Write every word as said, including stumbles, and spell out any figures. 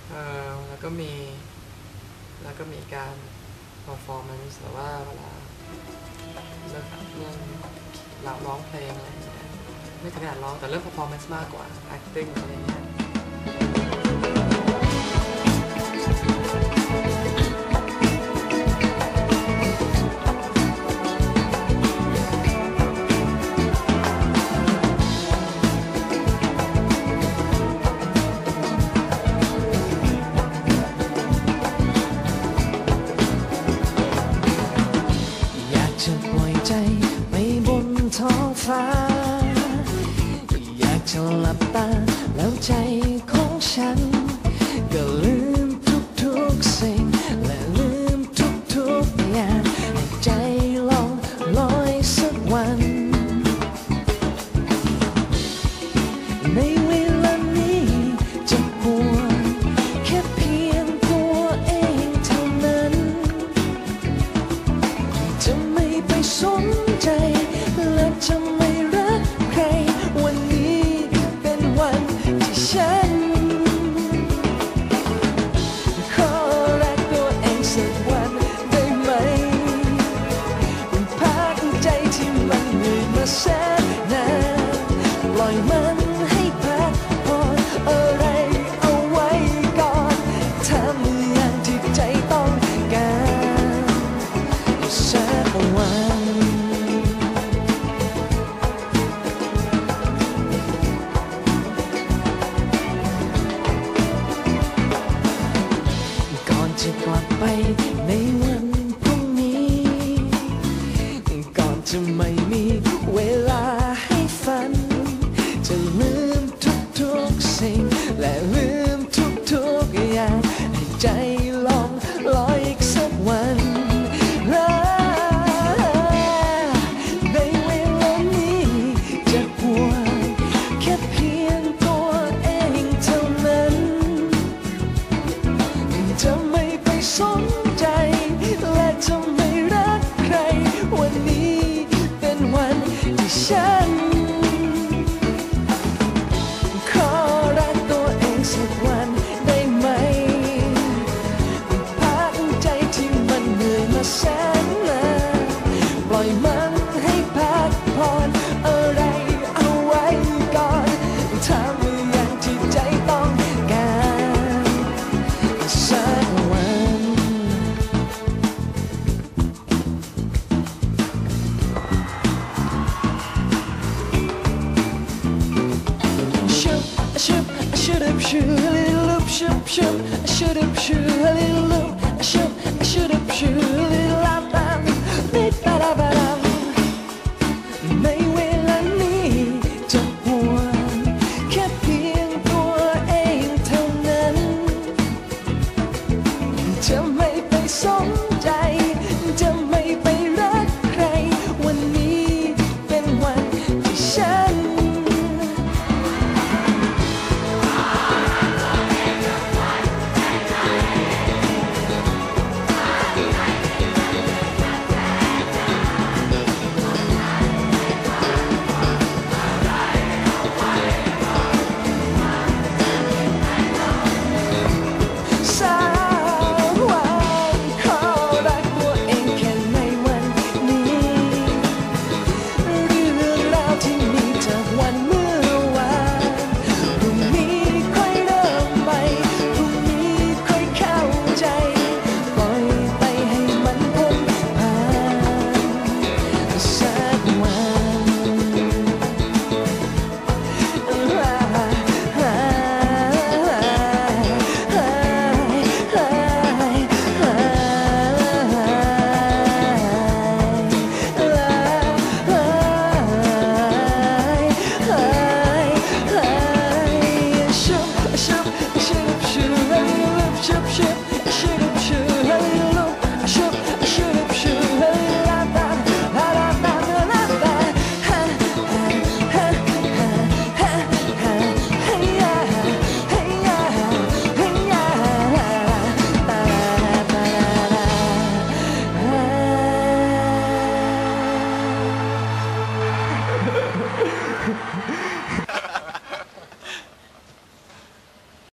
เออแล้วก็มีแล้วก็มีการ performance หรือว่าเวลาเรื่องเรื่องเราร้องเพลงอะไรอย่างเงี้ยไม่ถึงขนาดร้องแต่เรื่อง performance มากกว่า acting อะไรอย่างเงี้ยอยากจะปล่อยใจไปบนท้องฟ้าอยากจะหลับตาแล้วใจของฉันก็ลืมทุกๆสิ่งและลืมทุกๆอย่างให้ใจลองลอยสักวันในเวลานี้จะปวดแค่เพียงตัวเองเท่านั้นจะไม่ไปสนใจและจะไม่รักใครวันนี้เป็นวันที่ฉันขอรักตัวเองสักวันได้ไหมพักใจที่มันเหนื่อยมาแสนนานปล่อยมันให้พักผ่อนอะไรเอาไว้ก่อนทำอย่างที่ใจต้องการสักวันก่อนจะกลับไปในวันพรุ่งนี้ก่อนจะไม่มีเวลาให้ฝันจะลืมทุกๆสิ่งและลืมทุกๆอย่างให้ใจลองลอยอีกสักวันในเวลานี้จะปวดแค่เพียงตัวเองเท่านั้นจะไม่ไปสนใจและจะไม่รักใครวันนี้เป็นวันที่ฉันขอรักตัวเองสักวันได้ไหมพักใจที่มันเหนื่อยมาแสนนานปล่อยมันให้พักผ่อนอะไรเอาไว้ก่อนทำอย่างที่ใจต้องการสักวัน Shoop, shoop, shoot up, shoot a little loop, shoop, shoop, shoot up, shoot a little loop, shoop, shoot up, shoot.